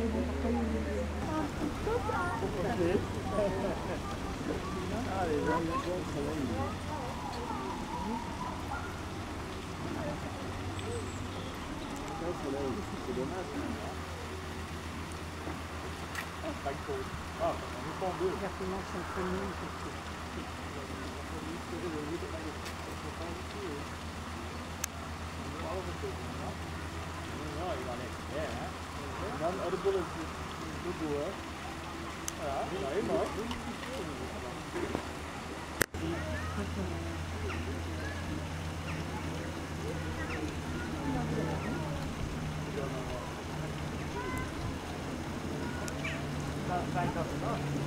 Ah, les gens, ils sont soleil. C'est dommage. Pas une pause. Ah, on est pas en deux. Exactement, c'est un peu mieux. Dan de bullen goed door. Ja, nee, mooi. Fijn dat het was.